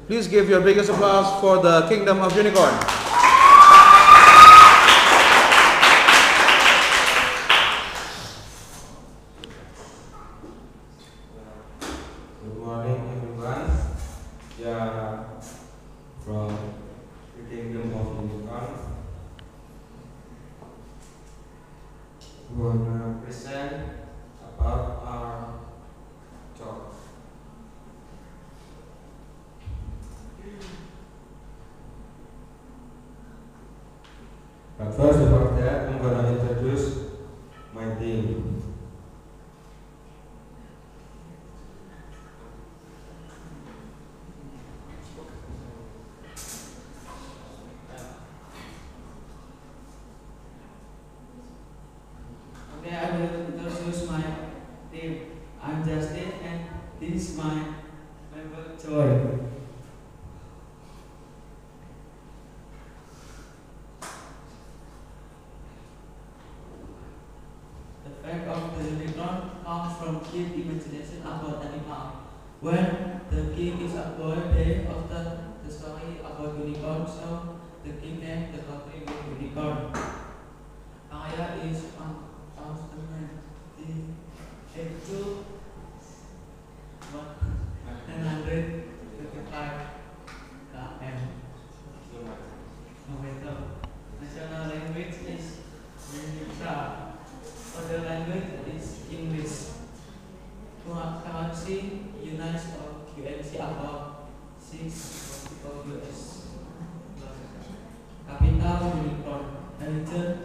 Please give your biggest applause for the Kingdom of Unicorn. Good morning, everyone. We are from the Kingdom of Unicorn. We want to present about our talk. But first, about that, I'm gonna introduce my team. Okay, I will introduce my team. I'm Justin and this is my member Joy. The fact of the unicorn comes from kid imagination about animal. When the king is a boy, they often the story about unicorn, so the king named the country with unicorn. Aya is on the man. The actual 155 km. National language is Mitra. Other language is English. Currency unites or QNC about 6 US. Capital unicorn. Religion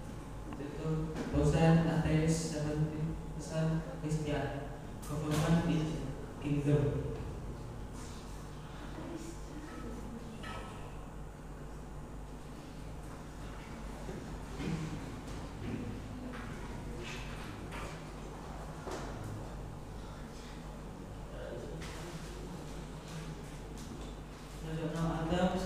2% atheist, 70% Christian. Government is kingdom. National anthem.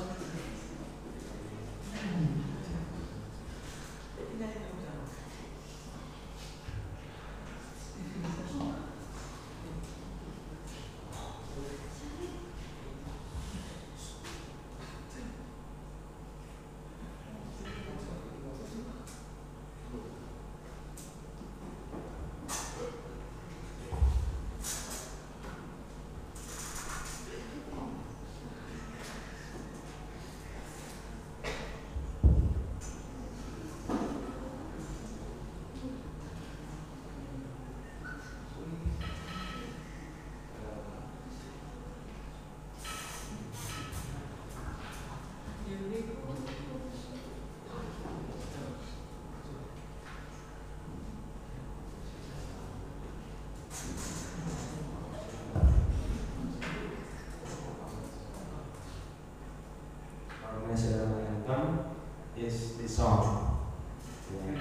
Our national anthem is the song. Yeah.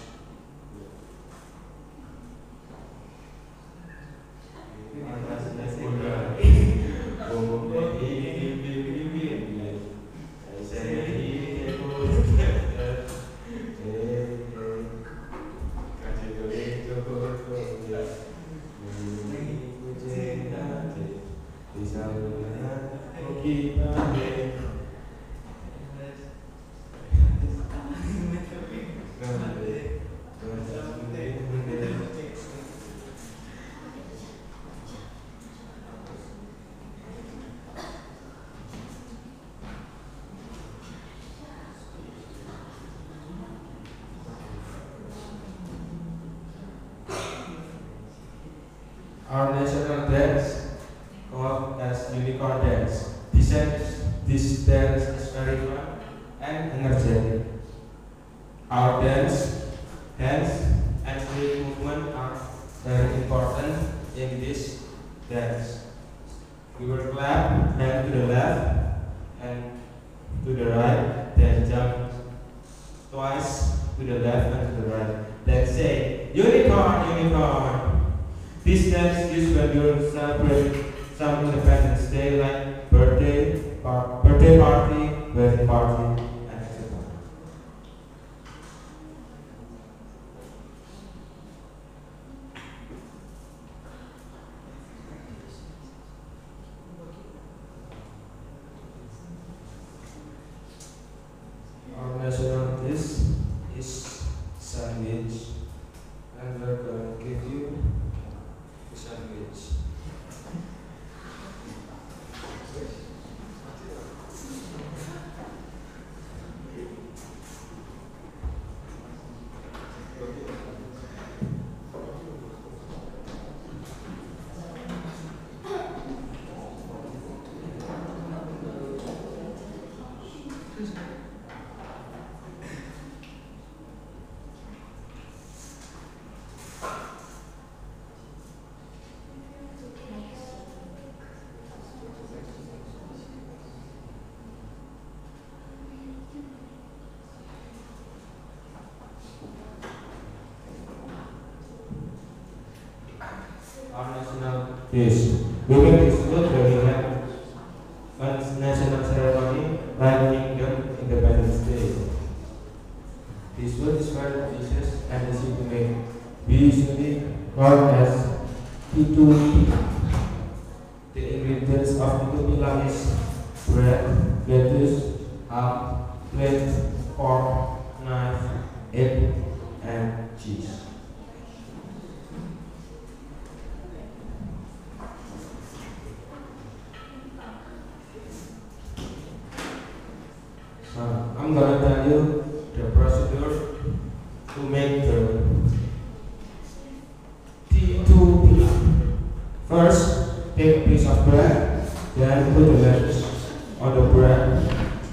Our national dance called as Unicorn Dance. This dance is very fun and energetic. Our hands, and leg movement are very important in this dance. We will clap hand to the left and to the right, then jump twice to the left and to the right. Then say, unicorn, unicorn. This dance is used when you celebrate some Independence Day like birthday party, wedding party, and etc. Our national dish. We will discuss very on national ceremony like Kingdom Independence Day. This food is very delicious and easy to make. We usually call as P2P. The ingredients of P2P is bread, lettuce, ham, plate, pork, knife, egg, and cheese. I'm gonna tell you the procedure to make the T2P. First, take a piece of bread, then put the lettuce on the bread,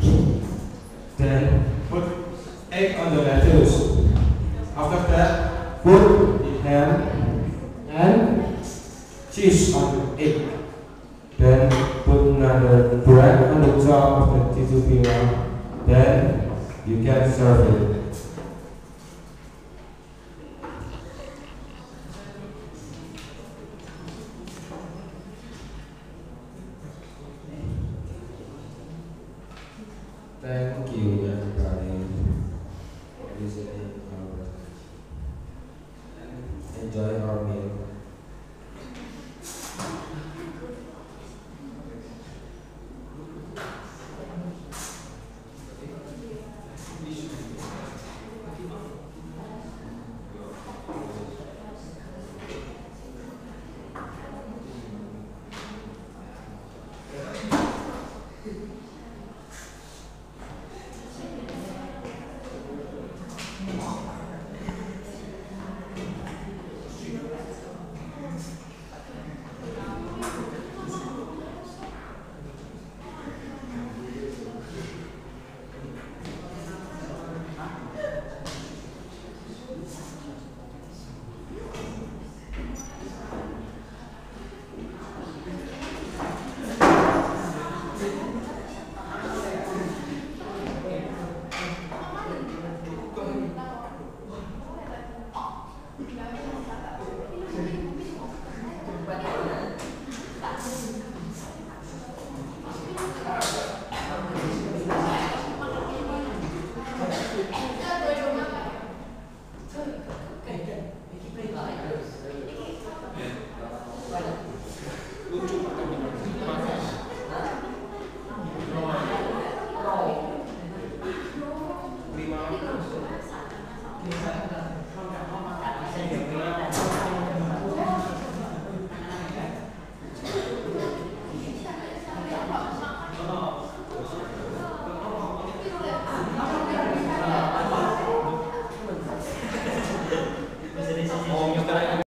then put egg on the lettuce. After that, put the ham and cheese on the egg. Then put another bread on the top of the T2P one. Then you can serve it. Thank you.